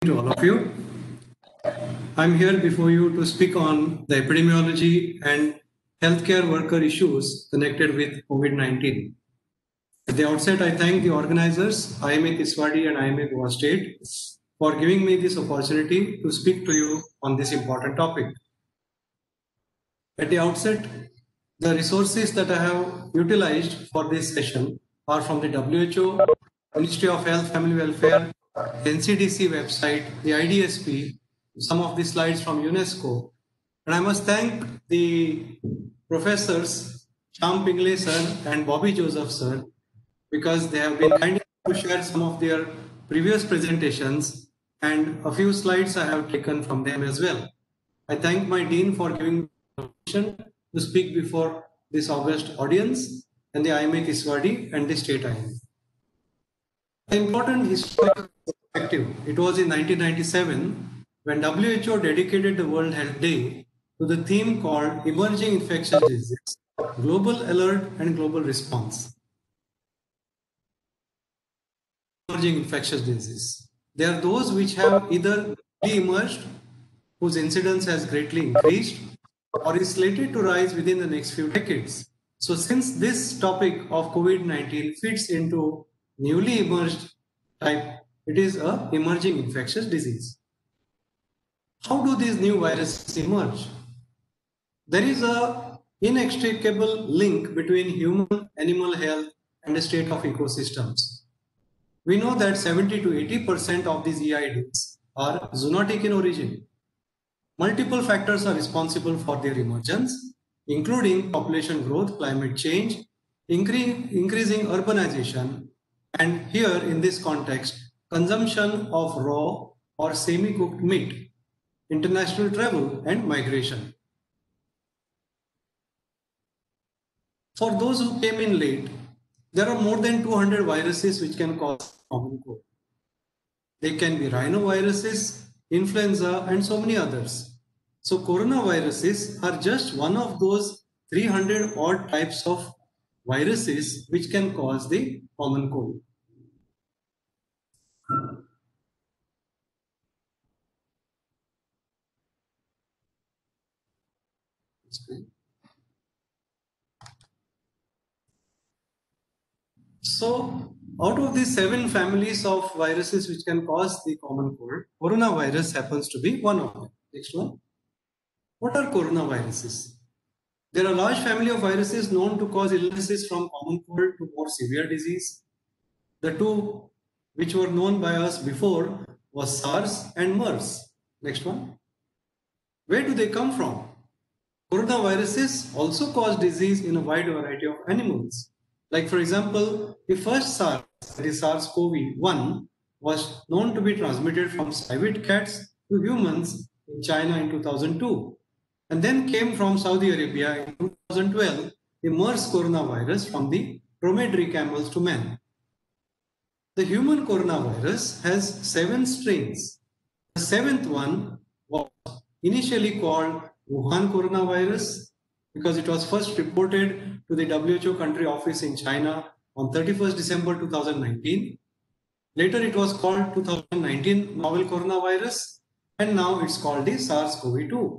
To all of you. I'm here before you to speak on the epidemiology and healthcare worker issues connected with COVID-19. At the outset, I thank the organizers, IMA Tiswadi and IMA Goa State, for giving me this opportunity to speak to you on this important topic. At the outset, the resources that I have utilized for this session are from the WHO, Ministry of Health, Family Welfare, the NCDC website, the IDSP, some of the slides from UNESCO. And I must thank the professors Shyam Pingle sir and Bobby Joseph sir because they have been kind enough to share some of their previous presentations and a few slides I have taken from them as well. I thank my dean for giving me permission to speak before this august audience and the IMA Tiswadi and the state IMA. An important historical perspective. It was in 1997 when WHO dedicated the World Health Day to the theme called Emerging Infectious Diseases, Global Alert and Global Response. Emerging infectious diseases. They are those which have either newly emerged, whose incidence has greatly increased, or is slated to rise within the next few decades. So since this topic of COVID-19 fits into newly emerged type, it is an emerging infectious disease. How do these new viruses emerge? There is an inextricable link between human animal health and the state of ecosystems. We know that 70 to 80% of these EIDs are zoonotic in origin. Multiple factors are responsible for their emergence, including population growth, climate change, increasing urbanization, and here in this context, consumption of raw or semi-cooked meat, international travel, and migration. For those who came in late, there are more than 200 viruses which can cause common cold. They can be rhinoviruses, influenza, and so many others. So coronaviruses are just one of those 300 odd types of viruses which can cause the common cold. So, out of these 7 families of viruses which can cause the common cold, coronavirus happens to be one of them. Next one. What are coronaviruses? There are a large family of viruses known to cause illnesses from common cold to more severe disease. The two which were known by us before was SARS and MERS. Next one. Where do they come from? Coronaviruses also cause disease in a wide variety of animals. Like for example, the first SARS, that is SARS-CoV-1, was known to be transmitted from civet cats to humans in China in 2002. And then came from Saudi Arabia in 2012, the MERS coronavirus from the dromedary camels to man. The human coronavirus has 7 strains. The 7th one was initially called Wuhan coronavirus because it was first reported to the WHO country office in China on 31st December 2019. Later it was called 2019 novel coronavirus and now it's called the SARS-CoV-2.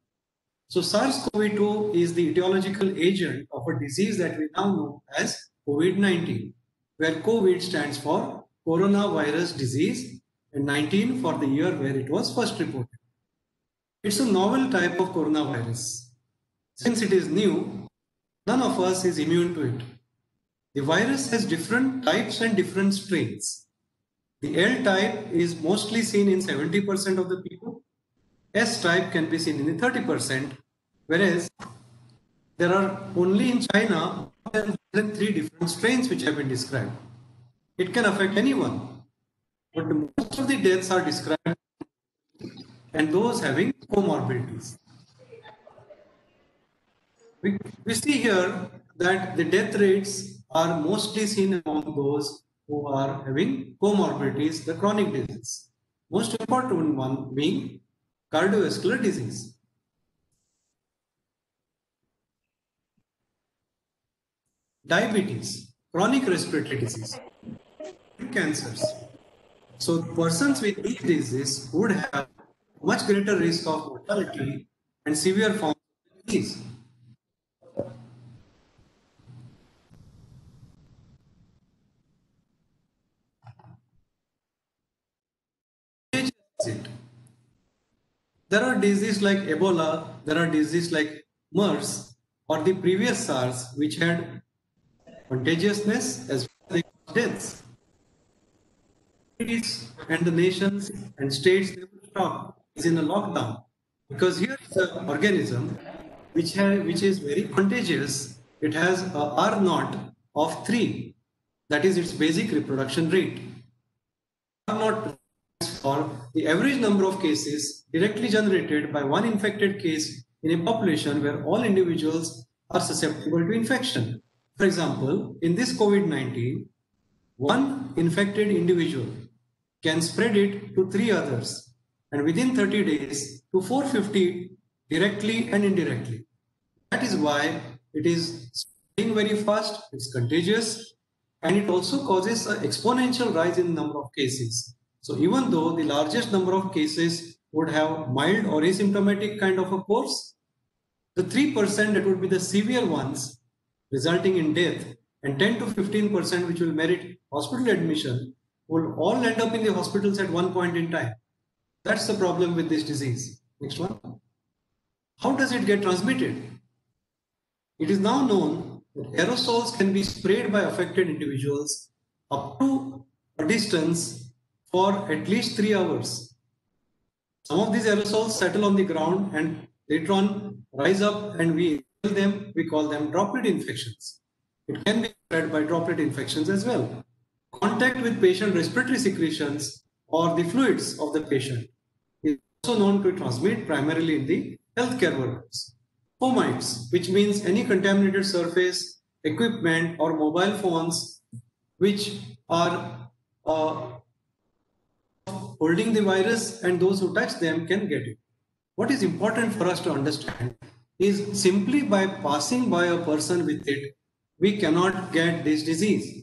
So SARS-CoV-2 is the etiological agent of a disease that we now know as COVID-19, where COVID stands for coronavirus disease and 19 for the year where it was first reported. It's a novel type of coronavirus. Since it is new, none of us is immune to it. The virus has different types and different strains. The L type is mostly seen in 70% of the people. S type can be seen in 30%, whereas there are only in China more than 3 different strains which have been described. It can affect anyone, but most of the deaths are described and those having comorbidities. We see here that the death rates are mostly seen among those who are having comorbidities, the chronic disease. Most important one being cardiovascular disease. Diabetes, chronic respiratory disease, cancers. So persons with these diseases would have much greater risk of mortality and severe forms of disease. There are diseases like Ebola, there are diseases like MERS or the previous SARS, which had contagiousness as well as deaths. And the nations and states they would stop is in a lockdown because here is an organism which is very contagious. It has a R naught of 3, that is its basic reproduction rate. R naught for the average number of cases directly generated by one infected case in a population where all individuals are susceptible to infection. For example, in this COVID-19, one infected individual can spread it to 3 others and within 30 days to 450 directly and indirectly. That is why it is spreading very fast, it's contagious, and it also causes an exponential rise in number of cases. So even though the largest number of cases would have mild or asymptomatic kind of a course, the 3% that would be the severe ones resulting in death and 10 to 15% which will merit hospital admission will all end up in the hospitals at one point in time. That's the problem with this disease. Next one. How does it get transmitted? It is now known that aerosols can be sprayed by affected individuals up to a distance for at least 3 hours. Some of these aerosols settle on the ground and later on rise up and we call them droplet infections. It can be spread by droplet infections as well. Contact with patient respiratory secretions or the fluids of the patient is also known to transmit primarily in the healthcare workers. Fomites, which means any contaminated surface, equipment or mobile phones which are holding the virus and those who touch them can get it. What is important for us to understand is simply by passing by a person with it, we cannot get this disease.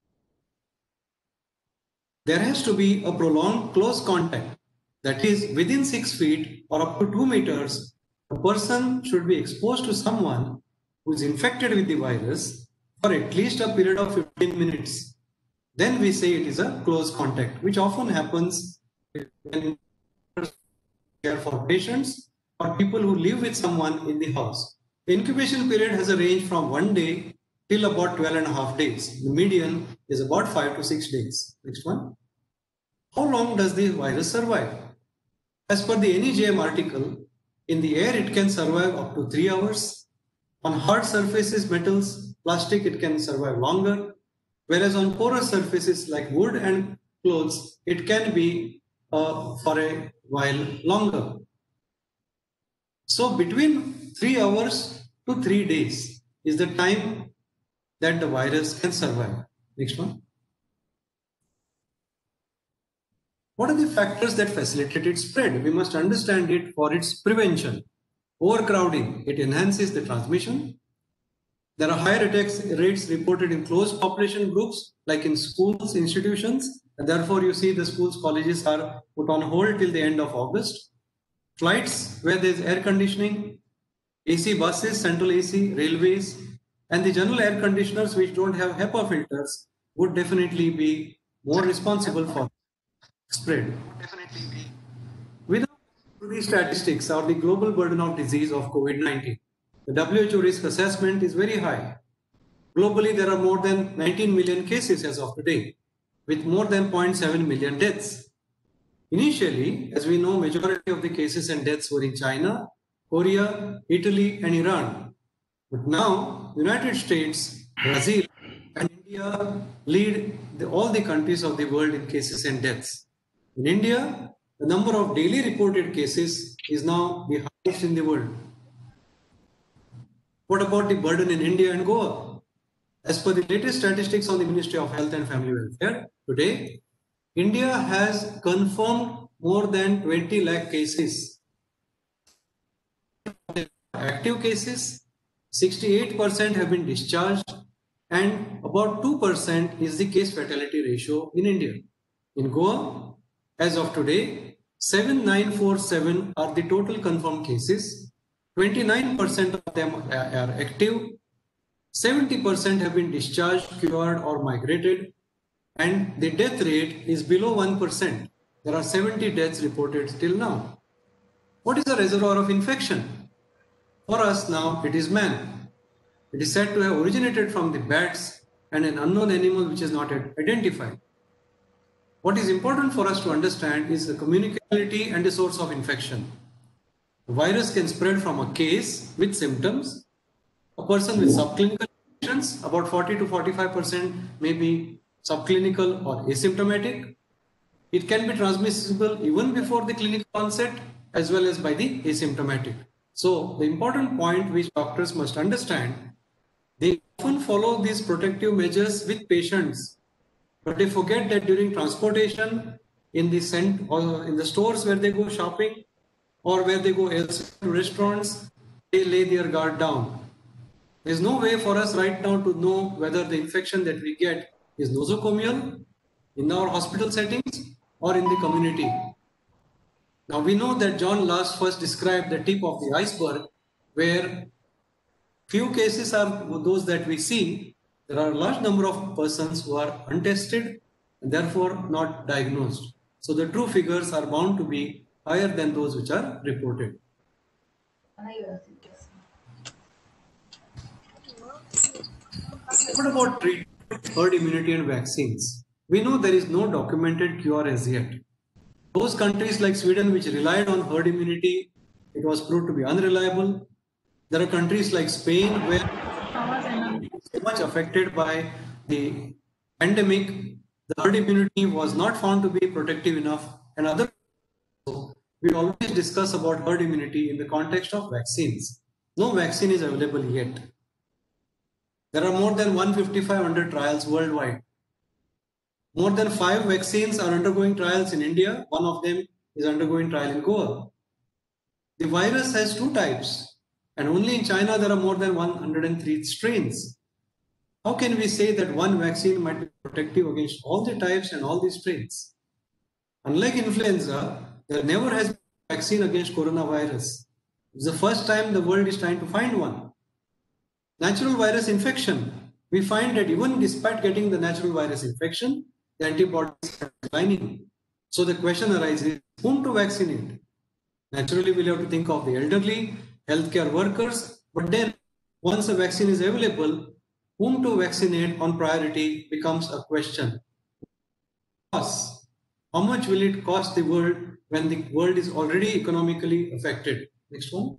There has to be a prolonged close contact, that is within 6 feet or up to 2 meters, a person should be exposed to someone who is infected with the virus for at least a period of 15 minutes. Then we say it is a close contact, which often happens when care for patients or people who live with someone in the house. The incubation period has a range from 1 day till about 12.5 days. The median is about 5 to 6 days. Next one. How long does the virus survive? As per the NEJM article, in the air it can survive up to 3 hours. On hard surfaces, metals, plastic, it can survive longer. Whereas on porous surfaces like wood and clothes, it can be for a while longer. So between 3 hours to 3 days is the time that the virus can survive. Next one. What are the factors that facilitate its spread? We must understand it for its prevention. Overcrowding, it enhances the transmission. There are higher attack rates reported in closed population groups like in schools, institutions, and therefore you see the schools, colleges are put on hold till the end of August. Flights where there is air conditioning, AC buses, central AC, railways, and the general air conditioners which don't have HEPA filters would definitely be more responsible for spread. Without these statistics or the global burden of disease of COVID-19, the WHO risk assessment is very high. Globally, there are more than 19 million cases as of today, with more than 0.7 million deaths. Initially, as we know, majority of the cases and deaths were in China, Korea, Italy, and Iran. But now, United States, Brazil, and India lead all the countries of the world in cases and deaths. In India, the number of daily reported cases is now the highest in the world. What about the burden in India and Goa? As per the latest statistics on the Ministry of Health and Family Welfare, today, India has confirmed more than 20 lakh cases. Active cases, 68% have been discharged, and about 2% is the case fatality ratio in India. In Goa, As of today, 7947 are the total confirmed cases. 29% of them are active. 70% have been discharged, cured, or migrated, and the death rate is below 1%. There are 70 deaths reported till now. What is the reservoir of infection? For us now, it is man. It is said to have originated from the bats and an unknown animal which is not yet identified. What is important for us to understand is the communicability and the source of infection. The virus can spread from a case with symptoms, a person with subclinical infections, about 40 to 45% may be subclinical or asymptomatic. It can be transmissible even before the clinical onset as well as by the asymptomatic. So the important point which doctors must understand, they often follow these protective measures with patients, but they forget that during transportation, in the stores where they go shopping or where they go elsewhere to restaurants, they lay their guard down. There is no way for us right now to know whether the infection that we get is nosocomial in our hospital settings or in the community. Now we know that John Last first described the tip of the iceberg, where few cases are those that we see. There are a large number of persons who are untested and therefore not diagnosed. So the true figures are bound to be higher than those which are reported. What about treatment, herd immunity and vaccines? We know there is no documented cure as yet. Those countries like Sweden which relied on herd immunity, it was proved to be unreliable. There are countries like Spain where so much affected by the pandemic, the herd immunity was not found to be protective enough, and other. We always discuss about herd immunity in the context of vaccines. No vaccine is available yet. There are more than 155 trials worldwide. More than 5 vaccines are undergoing trials in India. One of them is undergoing trial in Goa. The virus has 2 types, and only in China there are more than 103 strains. How can we say that one vaccine might be protective against all the types and all the strains? Unlike influenza, there never has been a vaccine against coronavirus. It's the first time the world is trying to find one. Natural virus infection. We find that even despite getting the natural virus infection, the antibodies are declining. So the question arises, whom to vaccinate? Naturally, we'll have to think of the elderly, healthcare workers, but then once a vaccine is available, whom to vaccinate on priority becomes a question. Cost. How much will it cost the world when the world is already economically affected? Next one.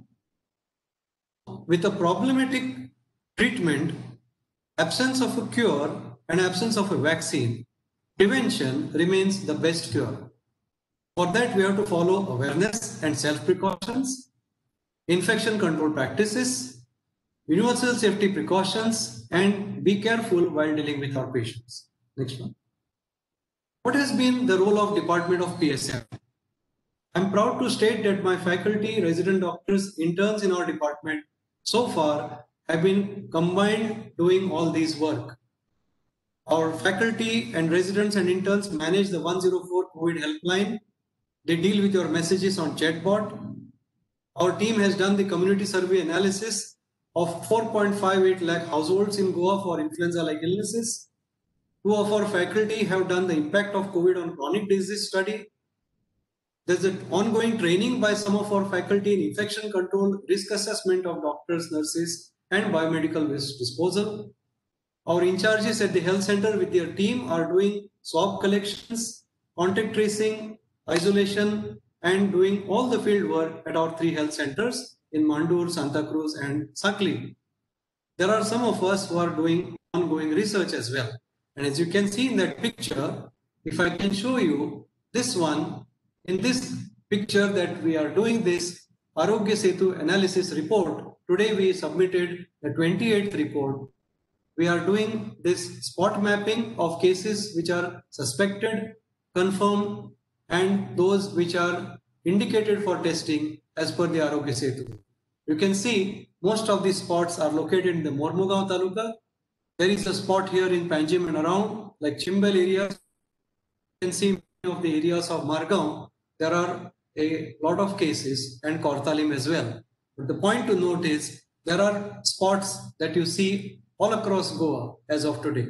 With a problematic treatment, absence of a cure and absence of a vaccine, prevention remains the best cure. For that, we have to follow awareness and self-precautions, infection control practices, universal safety precautions, and be careful while dealing with our patients. Next one. What has been the role of Department of PSM? I'm proud to state that my faculty, resident doctors, interns in our department so far have been combined doing all these work. Our faculty and residents and interns manage the 104 COVID helpline. They deal with your messages on chatbot. Our team has done the community survey analysis of 4.58 lakh households in Goa for influenza-like illnesses. 2 of our faculty have done the impact of COVID on chronic disease study. There's an ongoing training by some of our faculty in infection control, risk assessment of doctors, nurses, and biomedical waste disposal. Our in charges at the health center with their team are doing swab collections, contact tracing, isolation, and doing all the field work at our 3 health centers in Mandur, Santa Cruz, and Sakli. There are some of us who are doing ongoing research as well. And as you can see in that picture, if I can show you this one, in this picture that we are doing this Arogya Setu analysis report, today we submitted the 28th report. We are doing this spot mapping of cases which are suspected, confirmed, and those which are indicated for testing as per the Arogya Setu. You can see most of these spots are located in the Mormugao Taluka. There is a spot here in Panjim and around, like Chimbal area. You can see of the areas of Margao, there are a lot of cases, and Kortalim as well. But the point to note is there are spots that you see all across Goa as of today.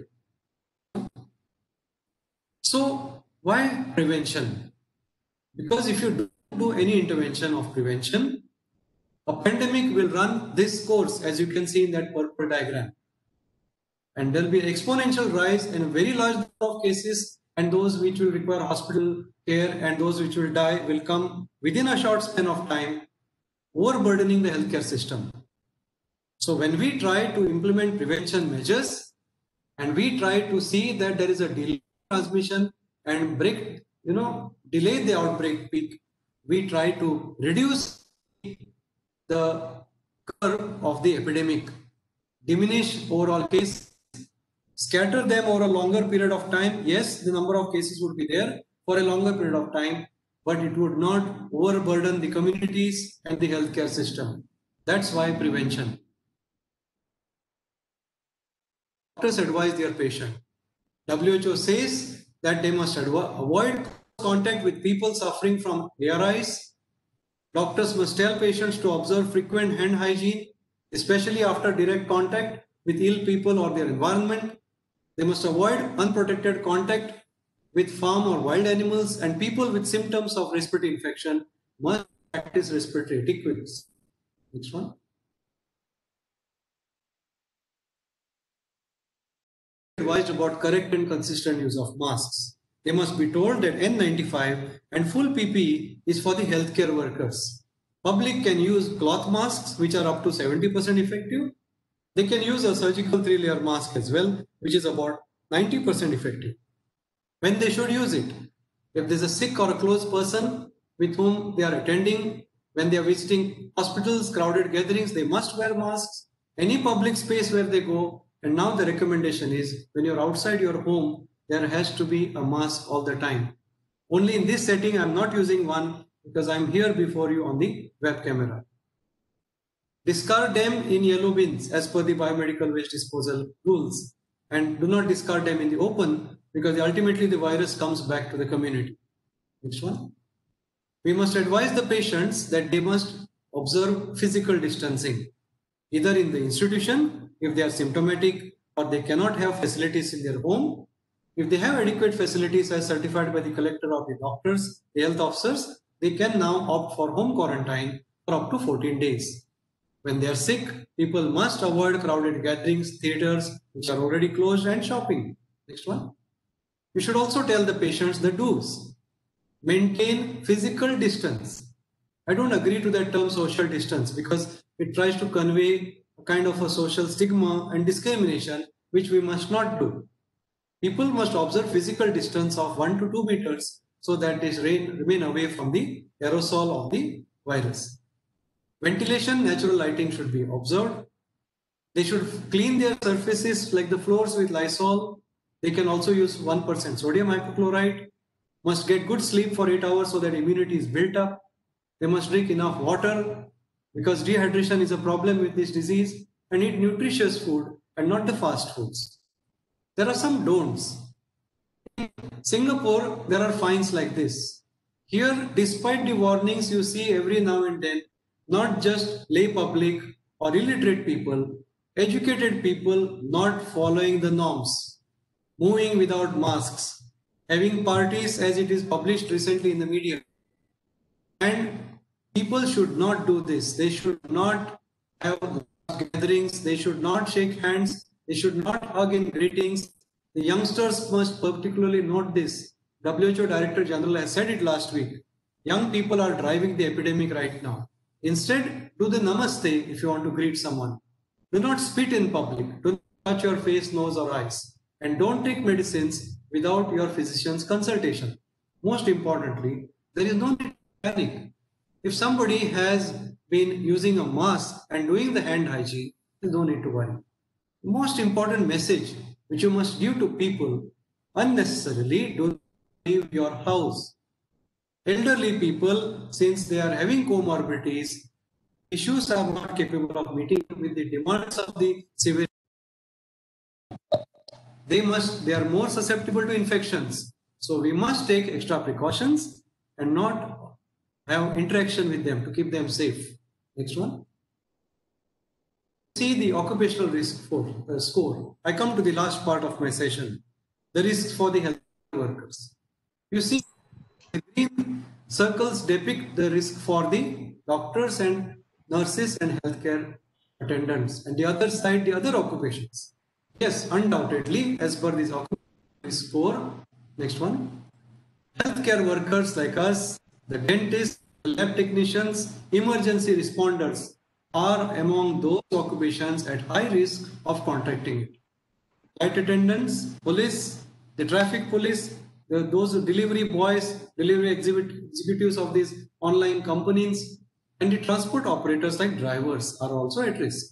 So why prevention? Because if you don't do any intervention of prevention, a pandemic will run this course, as you can see in that purple diagram. And there'll be an exponential rise in a very large number of cases, and those which will require hospital care and those which will die will come within a short span of time, overburdening the healthcare system. So when we try to implement prevention measures and we try to see that there is a delay in transmission and delay the outbreak peak, we try to reduce the curve of the epidemic, diminish overall case, scatter them over a longer period of time. Yes, the number of cases would be there for a longer period of time, but it would not overburden the communities and the healthcare system. That's why prevention. Doctors advise their patient. WHO says that they must avoid contact with people suffering from ARIs. Doctors must tell patients to observe frequent hand hygiene, especially after direct contact with ill people or their environment. They must avoid unprotected contact with farm or wild animals, and people with symptoms of respiratory infection must practice respiratory etiquettes. Next one. Advised about correct and consistent use of masks. They must be told that N95 and full PPE is for the healthcare workers. Public can use cloth masks, which are up to 70% effective. They can use a surgical 3-layer mask as well, which is about 90% effective. When they should use it? If there's a sick or a close person with whom they are attending, when they are visiting hospitals, crowded gatherings, they must wear masks. Any public space where they go. And now the recommendation is when you're outside your home, there has to be a mask all the time. Only in this setting, I'm not using one because I'm here before you on the web camera. Discard them in yellow bins as per the biomedical waste disposal rules, and do not discard them in the open because ultimately the virus comes back to the community. Next one. We must advise the patients that they must observe physical distancing, either in the institution if they are symptomatic or they cannot have facilities in their home. If they have adequate facilities as certified by the collector or the doctors, the health officers, they can now opt for home quarantine for up to 14 days. When they are sick, people must avoid crowded gatherings, theaters, which are already closed, and shopping. Next one. We should also tell the patients the do's. Maintain physical distance. I don't agree to that term social distance because it tries to convey a kind of a social stigma and discrimination, which we must not do. People must observe physical distance of 1 to 2 meters so that they remain away from the aerosol of the virus. Ventilation, natural lighting should be observed. They should clean their surfaces like the floors with Lysol. They can also use 1% sodium hypochlorite. Must get good sleep for 8 hours so that immunity is built up. They must drink enough water because dehydration is a problem with this disease, and eat nutritious food and not the fast foods. There are some don'ts. In Singapore, there are fines like this. Here, despite the warnings you see every now and then, not just lay public or illiterate people, educated people not following the norms, moving without masks, having parties as it is published recently in the media. And people should not do this. They should not have gatherings. They should not shake hands. They should not hug in greetings. The youngsters must particularly note this. WHO Director General has said it last week. Young people are driving the epidemic right now. Instead, do the namaste if you want to greet someone. Do not spit in public. Do not touch your face, nose, or eyes. And don't take medicines without your physician's consultation. Most importantly, there is no need to panic. If somebody has been using a mask and doing the hand hygiene, there is no need to worry. The most important message which you must give to people: unnecessarily do not leave your house. Elderly people, since they are having comorbidities, issues are not capable of meeting with the demands of the civil. They are more susceptible to infections. So we must take extra precautions and not have interaction with them to keep them safe. Next one. See the occupational risk score. I come to the last part of my session, the risks for the health workers. You see, the green circles depict the risk for the doctors and nurses and healthcare attendants, and the other side, the other occupations. Yes, undoubtedly, as per this occupational score. Next one. Healthcare workers like us, the dentists, the lab technicians, emergency responders are among those occupations at high risk of contracting it. Flight attendants, police, the traffic police, those delivery boys, delivery executives of these online companies, and the transport operators like drivers are also at risk.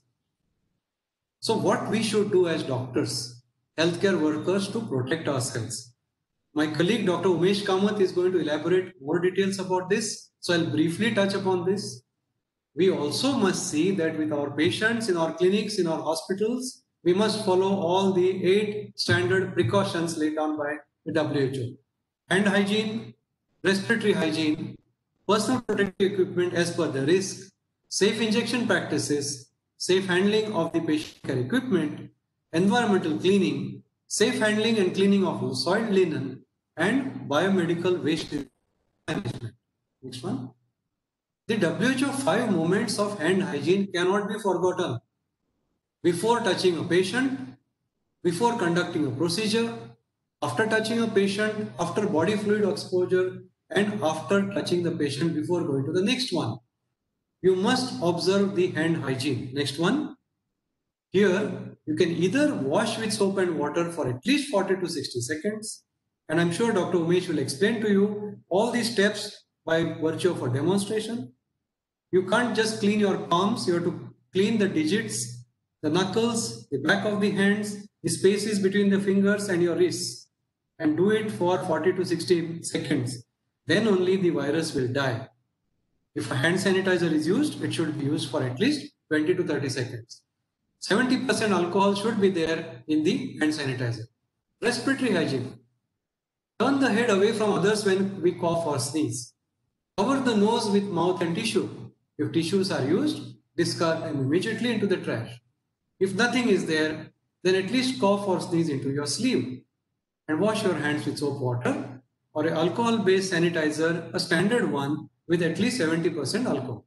So what we should do as doctors, healthcare workers to protect ourselves? My colleague Dr. Umesh Kamath is going to elaborate more details about this. So I'll briefly touch upon this. We also must see that with our patients in our clinics, in our hospitals, we must follow all the 8 standard precautions laid down by the WHO. Hand hygiene, respiratory hygiene, personal protective equipment as per the risk, safe injection practices, safe handling of the patient care equipment, environmental cleaning, safe handling and cleaning of soiled linen, and biomedical waste management. Next one. The WHO 5 moments of hand hygiene cannot be forgotten. Before touching a patient, before conducting a procedure, after touching a patient, after body fluid exposure, and after touching the patient before going to the next one. You must observe the hand hygiene. Next one. Here, you can either wash with soap and water for at least 40 to 60 seconds. And I'm sure Dr. Umesh will explain to you all these steps by virtue of a demonstration. You can't just clean your palms, you have to clean the digits, the knuckles, the back of the hands, the spaces between the fingers and your wrists, and do it for 40 to 60 seconds. Then only the virus will die. If a hand sanitizer is used, it should be used for at least 20 to 30 seconds. 70% alcohol should be there in the hand sanitizer. Respiratory hygiene. Turn the head away from others when we cough or sneeze. Cover the nose with mouth and tissue. If tissues are used, discard them immediately into the trash. If nothing is there, then at least cough or sneeze into your sleeve. And wash your hands with soap water or an alcohol-based sanitizer, a standard one with at least 70% alcohol.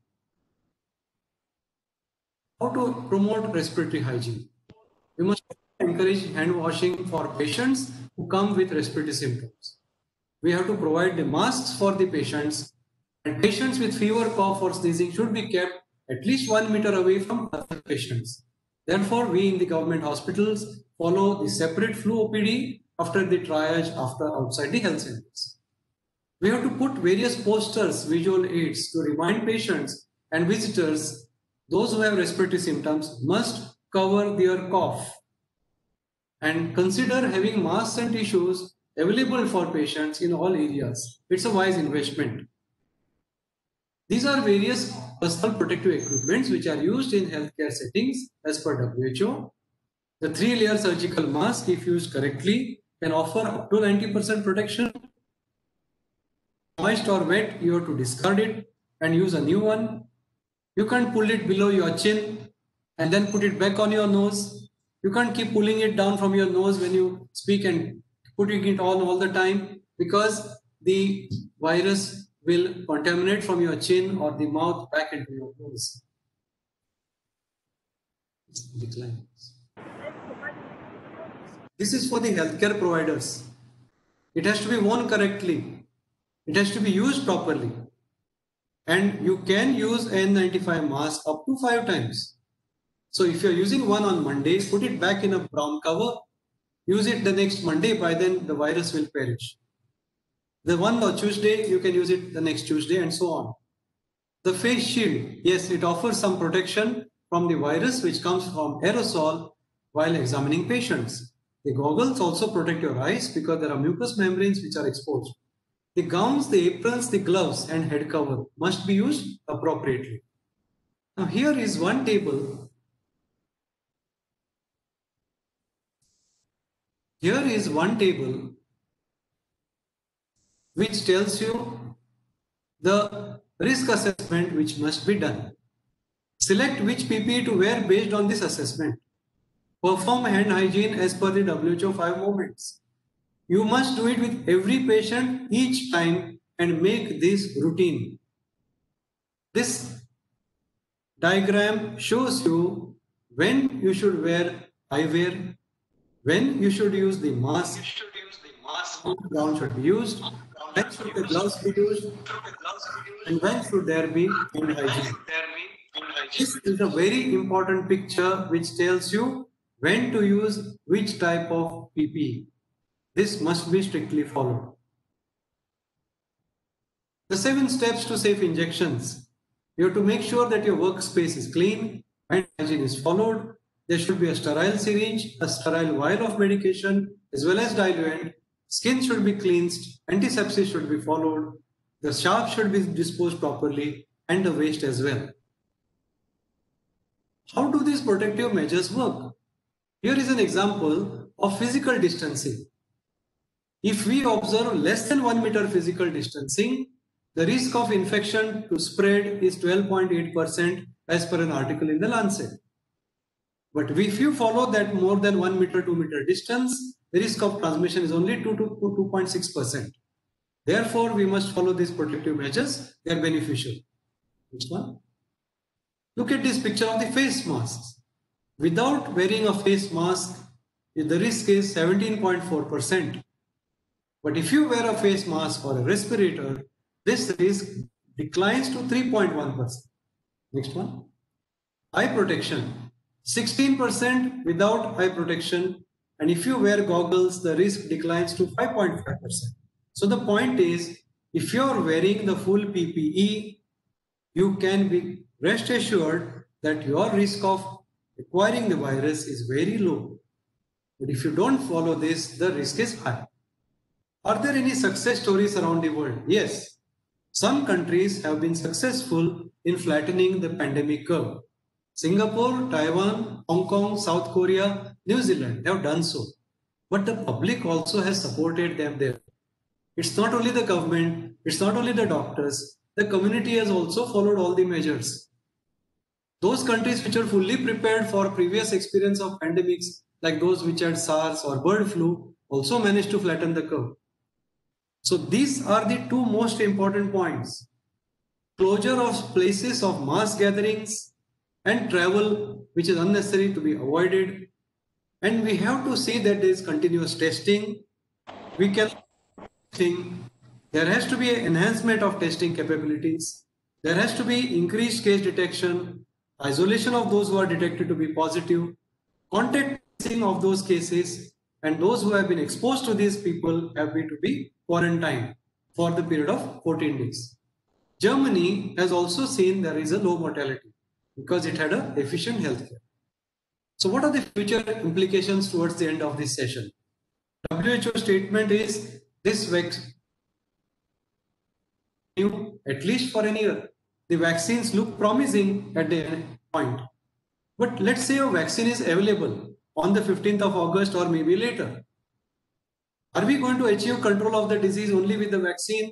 How to promote respiratory hygiene? We must encourage hand washing for patients who come with respiratory symptoms. We have to provide the masks for the patients, and patients with fever, cough or sneezing should be kept at least 1 meter away from other patients. Therefore, we in the government hospitals follow the separate flu OPD after the triage outside the health centers. We have to put various posters, visual aids to remind patients and visitors, those who have respiratory symptoms must cover their cough, and consider having masks and tissues available for patients in all areas. It's a wise investment. These are various personal protective equipments which are used in healthcare settings as per WHO. The 3-layer surgical mask, if used correctly, can offer up to 90% protection. Moist or wet, you have to discard it and use a new one. You can't pull it below your chin and then put it back on your nose. You can't keep pulling it down from your nose when you speak and putting it on all the time, because the virus will contaminate from your chin or the mouth back into your nose. This is for the healthcare providers. It has to be worn correctly. It has to be used properly. And you can use N95 mask up to 5 times. So if you're using one on Monday, put it back in a brown cover. Use it the next Monday, by then the virus will perish. The one on Tuesday, you can use it the next Tuesday and so on. The face shield, yes, it offers some protection from the virus which comes from aerosol while examining patients. The goggles also protect your eyes because there are mucous membranes which are exposed. The gowns, the aprons, the gloves and head cover must be used appropriately. Now here is one table. Here is one table which tells you the risk assessment which must be done. Select which PPE to wear based on this assessment. Perform hand hygiene as per the WHO 5 moments. You must do it with every patient each time and make this routine. This diagram shows you when you should wear eyewear, when you should use the mask, gown should be used, when should the gloves be used, and when should there be hand hygiene. This is a very important picture which tells you when to use which type of PPE. This must be strictly followed. The 7 steps to safe injections. You have to make sure that your workspace is clean, hand hygiene is followed. There should be a sterile syringe, a sterile vial of medication, as well as diluent. Skin should be cleansed, antisepsis should be followed, the shaft should be disposed properly, and the waste as well. How do these protective measures work? Here is an example of physical distancing. If we observe less than 1 meter physical distancing, the risk of infection to spread is 12.8% as per an article in the Lancet. But if you follow that more than 1 meter, 2 meter distance, the risk of transmission is only 2 to 2.6%. Therefore, we must follow these protective measures. They are beneficial. Next one. Look at this picture of the face masks. Without wearing a face mask, the risk is 17.4%. But if you wear a face mask or a respirator, this risk declines to 3.1%. Next one. Eye protection. 16% without eye protection. And if you wear goggles, the risk declines to 5.5%. So the point is, if you are wearing the full PPE, you can be rest assured that your risk of acquiring the virus is very low. But if you don't follow this, the risk is high. Are there any success stories around the world? Yes. Some countries have been successful in flattening the pandemic curve. Singapore, Taiwan, Hong Kong, South Korea, New Zealand have done so. But the public also has supported them there. It's not only the government, it's not only the doctors, the community has also followed all the measures. Those countries which are fully prepared for previous experience of pandemics, like those which had SARS or bird flu, also managed to flatten the curve. So these are the 2 most important points. Closure of places of mass gatherings and travel, which is unnecessary, to be avoided. And we have to see that there is continuous testing. We can think there has to be an enhancement of testing capabilities. There has to be increased case detection, isolation of those who are detected to be positive, contact tracing of those cases, and those who have been exposed to these people have been to be quarantined for the period of 14 days. Germany has also seen there is a low mortality because it had an efficient healthcare. So what are the future implications towards the end of this session? WHO statement is this vaccine, at least for an year. The vaccines look promising at the end point. But let's say a vaccine is available on the 15th of August or maybe later. Are we going to achieve control of the disease only with the vaccine?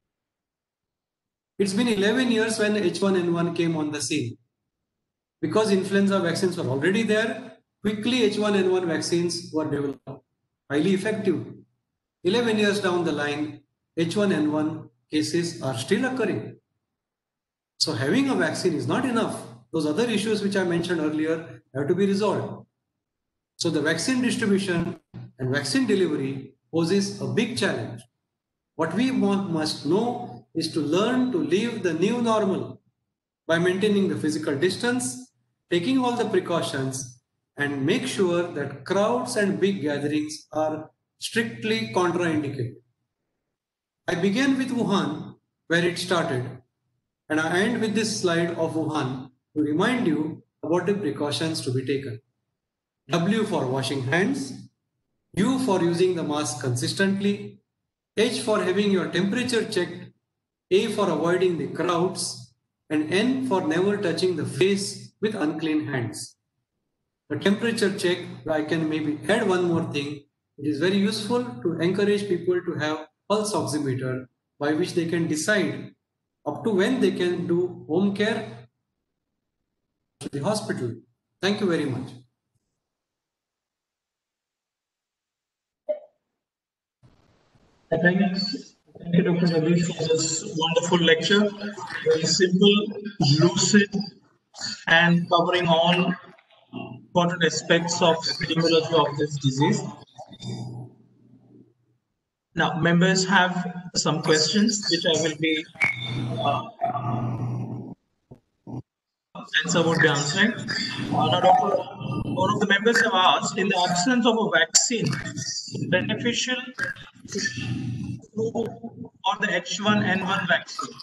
It's been 11 years when H1N1 came on the scene. Because influenza vaccines were already there, quickly H1N1 vaccines were developed, highly effective. 11 years down the line, H1N1 cases are still occurring. So having a vaccine is not enough. Those other issues which I mentioned earlier have to be resolved. So the vaccine distribution and vaccine delivery poses a big challenge. What we must know is to learn to live the new normal by maintaining the physical distance, taking all the precautions, and make sure that crowds and big gatherings are strictly contraindicated. I began with Wuhan, where it started, and I end with this slide of Wuhan to remind you about the precautions to be taken. W for washing hands, U for using the mask consistently, H for having your temperature checked, A for avoiding the crowds, and N for never touching the face with unclean hands. The temperature check, I can maybe add one more thing. It is very useful to encourage people to have pulse oximeter by which they can decide up to when they can do home care to the hospital. Thank you very much. Thank you, Dr. Ravi, for this wonderful lecture. Very simple, lucid, and covering all important aspects of epidemiology of this disease. Now, members have some questions which I will be answer would be answering. Now, Doctor, one of the members have asked, in the absence of a vaccine, beneficial or the H1N1 vaccine?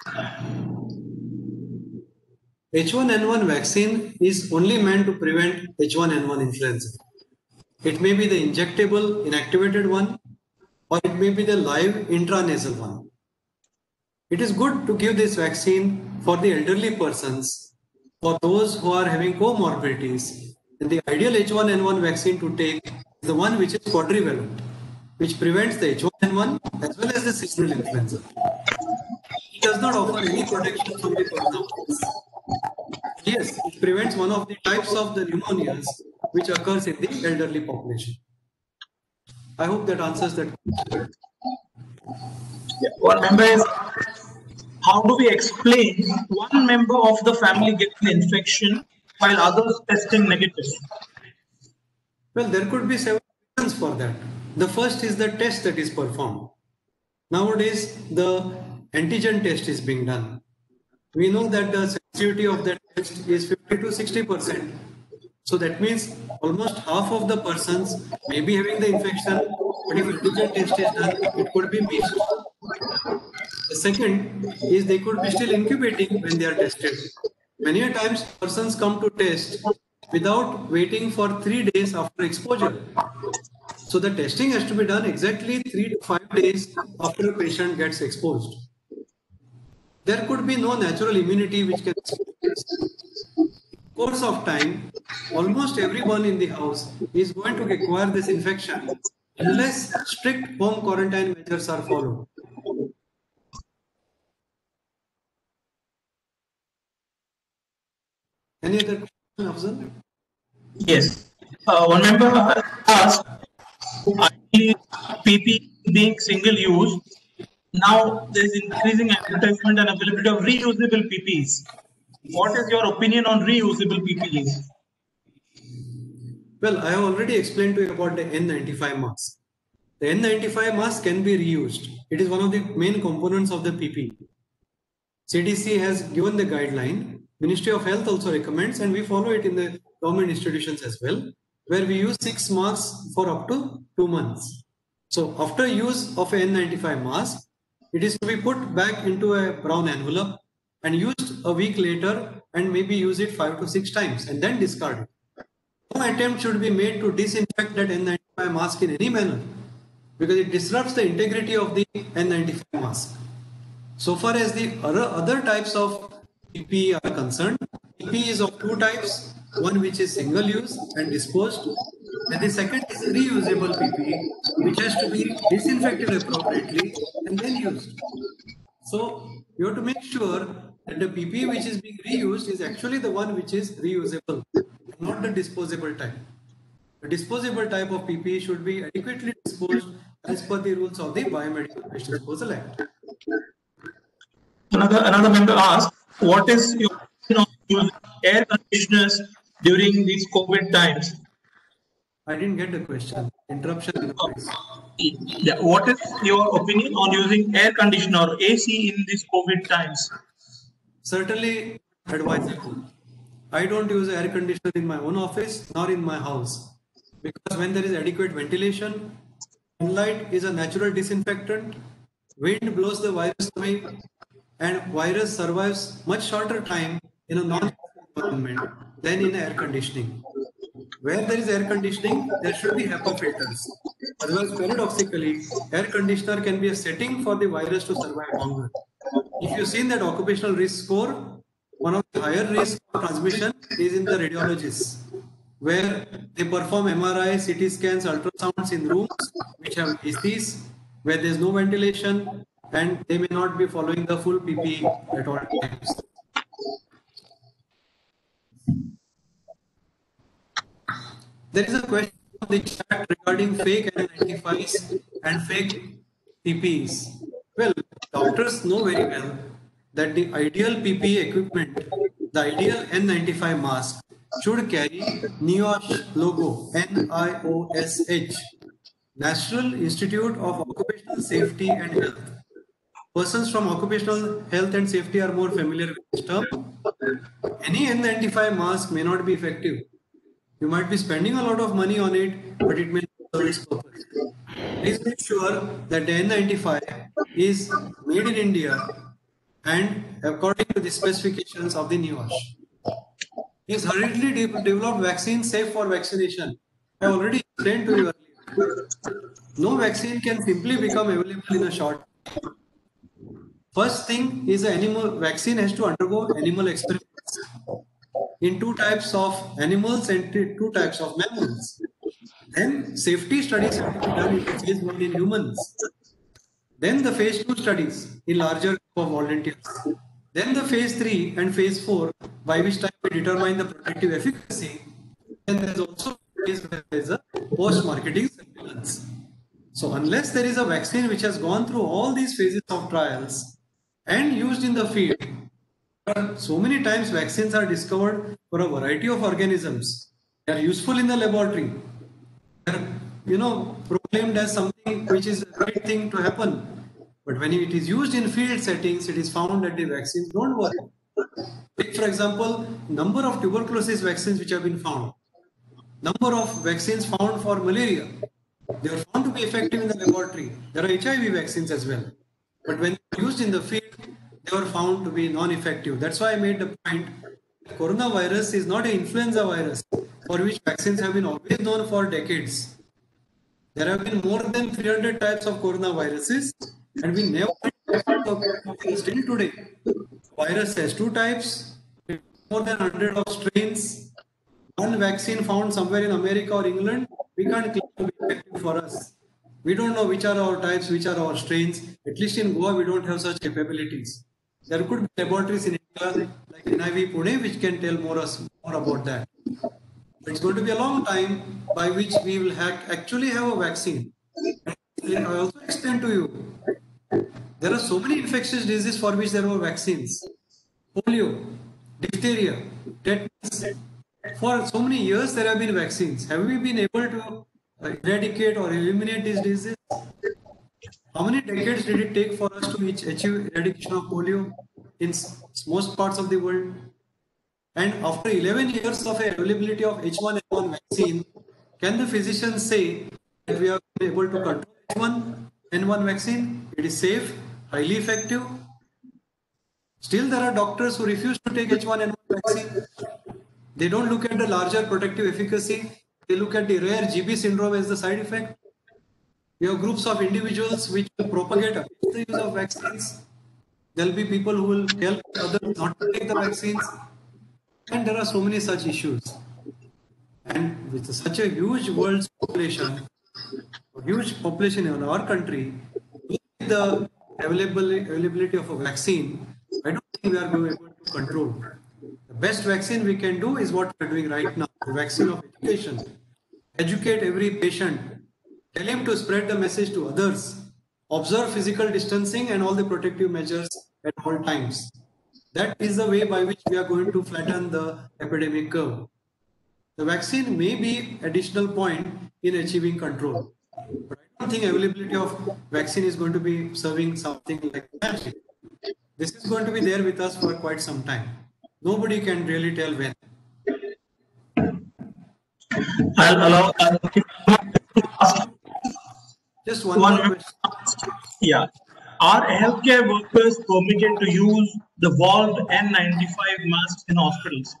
H1N1 vaccine is only meant to prevent H1N1 influenza. It may be the injectable inactivated one, or it may be the live intranasal one. It is good to give this vaccine for the elderly persons, for those who are having comorbidities. And the ideal H1N1 vaccine to take is the one which is quadrivalent, which prevents the H1N1 as well as the seasonal influenza. It does not offer any protection from the coronavirus. Yes, it prevents one of the types of the pneumonias which occurs in the elderly population. I hope that answers that question. One member is, how do we explain one member of the family getting the infection while others testing negative? Well, there could be several reasons for that. The first is the test that is performed. Nowadays, the antigen test is being done. We know that the sensitivity of that test is 50 to 60%. So that means almost half of the persons may be having the infection, but if antigen test is done, it could be missed. The second is they could be still incubating when they are tested. Many a times persons come to test without waiting for 3 days after exposure. So the testing has to be done exactly 3 to 5 days after a patient gets exposed. There could be no natural immunity which can course of time, almost everyone in the house is going to acquire this infection unless strict home quarantine measures are followed. Any other question, Afzal? Yes. One member asked, PP being single use, now there is increasing advertisement and availability of reusable PPEs. What is your opinion on reusable PPEs? Well, I have already explained to you about the N95 mask. The N95 mask can be reused. It is one of the main components of the PPE. CDC has given the guideline. Ministry of Health also recommends, and we follow it in the government institutions as well, where we use 6 masks for up to 2 months. So after use of a N95 mask, it is to be put back into a brown envelope and used a week later, and maybe use it 5 to 6 times and then discard it. No attempt should be made to disinfect that N95 mask in any manner, because it disrupts the integrity of the N95 mask. So far as the other types of PPE are concerned, PPE is of 2 types, one which is single use and disposed, and the second is reusable PPE, which has to be disinfected appropriately and then used. So you have to make sure that the PPE which is being reused is actually the one which is reusable, not the disposable type. The disposable type of PPE should be adequately disposed as per the rules of the Biomedical Waste Disposal Act. Another member asked, what is your opinion on using air conditioners during these COVID times? I didn't get the question. Interruption in the voice. Yeah. What is your opinion on using air conditioner or AC in these COVID times? Certainly advisable. I don't use air conditioner in my own office nor in my house, because when there is adequate ventilation, sunlight is a natural disinfectant, wind blows the virus away, and virus survives much shorter time in a non-environment than in air conditioning. Where there is air conditioning, there should be HEPA filters. Otherwise, paradoxically, air conditioner can be a setting for the virus to survive longer. If you've seen that occupational risk score, one of the higher risk of transmission is in the radiologists, where they perform MRI, CT scans, ultrasounds in rooms which have ACs, where there's no ventilation and they may not be following the full PPE at all times. There is a question in the chat regarding fake N95s and fake PPEs. Well, doctors know very well that the ideal PPE equipment, the ideal N95 mask, should carry NIOSH logo, NIOSH, National Institute of Occupational Safety and Health. Persons from occupational health and safety are more familiar with this term. Any N95 mask may not be effective. You might be spending a lot of money on it, but it may not serve its purpose. Please make sure that the N95 is made in India and according to the specifications of the NIOSH. Is hurriedly developed vaccine safe for vaccination? I already explained to you earlier. No vaccine can simply become available in a short time. First thing is an animal vaccine has to undergo animal experiments in 2 types of animals and 2 types of mammals. Then safety studies have to be done in phase 1 in humans. Then the phase 2 studies in larger group of volunteers. Then the phase 3 and phase 4, by which time we determine the protective efficacy. And there is also a phase where there is a post-marketing surveillance. So unless there is a vaccine which has gone through all these phases of trials and used in the field, so many times vaccines are discovered for a variety of organisms. They are useful in the laboratory. They are, proclaimed as something which is a great thing to happen. But when it is used in field settings, it is found that the vaccines don't work. Take, for example, number of tuberculosis vaccines which have been found. Number of vaccines found for malaria. They are found to be effective in the laboratory. There are HIV vaccines as well. But when used in the field, they were found to be non-effective. That's why I made the point that coronavirus is not an influenza virus for which vaccines have been always known for decades. There have been more than 300 types of coronaviruses and we never still today. Virus has 2 types, more than 100 of strains. One vaccine found somewhere in America or England, we can't claim to be effective for us. We don't know which are our types, which are our strains. At least in Goa, we don't have such capabilities. There could be laboratories in India like NIV Pune which can tell more about that. It's going to be a long time by which we will actually have a vaccine. And I also explained to you, there are so many infectious diseases for which there were vaccines. Polio, diphtheria, tetanus. For so many years there have been vaccines. Have we been able to eradicate or eliminate these diseases? How many decades did it take for us to achieve eradication of polio in most parts of the world? And after 11 years of availability of H1N1 vaccine, can the physicians say that we have been able to control H1N1 vaccine? It is safe, highly effective. Still, there are doctors who refuse to take H1N1 vaccine. They don't look at the larger protective efficacy. They look at the rare GB syndrome as the side effect. We have groups of individuals which will propagate the use of vaccines. There will be people who will tell others not to take the vaccines. And there are so many such issues. And with such a huge world population, in our country, with the availability of a vaccine, I don't think we are going to be able to control. The best vaccine we can do is what we are doing right now, the vaccine of education. Educate every patient. Tell him to spread the message to others. Observe physical distancing and all the protective measures at all times. That is the way by which we are going to flatten the epidemic curve. The vaccine may be additional point in achieving control. But I don't think availability of vaccine is going to be serving something like magic. This is going to be there with us for quite some time. Nobody can really tell when. I'll allow just one more question. Yeah. Are healthcare workers permitted to use the valved N95 masks in hospitals?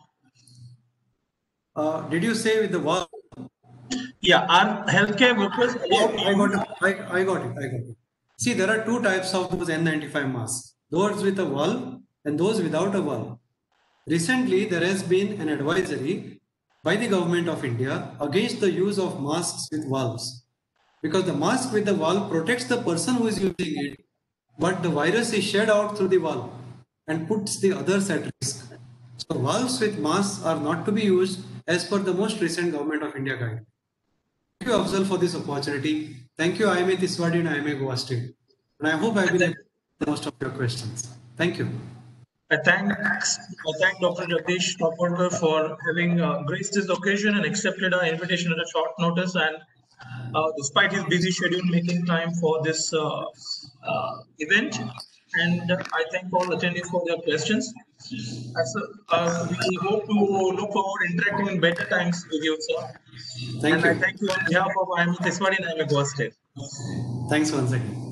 Did you say with the valve? Yeah. Are healthcare workers allowed? I got it. See, there are 2 types of those N95 masks. Those with a valve and those without a valve. Recently, there has been an advisory by the government of India against the use of masks with valves. because the mask with the valve protects the person who is using it, but the virus is shed out through the valve and puts the others at risk. So valves with masks are not to be used as per the most recent Government of India guide. Thank you, Afzal, for this opportunity. Thank you, IMA Tiswadi and IMA Goa State. And I hope I've been able to answer most of your questions. Thank you. I thank Dr. Jagdish Topolkar for having graced this occasion and accepted our invitation at a short notice, and despite his busy schedule, making time for this event. And I thank all attendees for their questions. We hope to look forward to interacting in better times with you, sir. Thank you. I thank you on behalf of IMA Tiswadi and IMA Goa State. Thanks once again.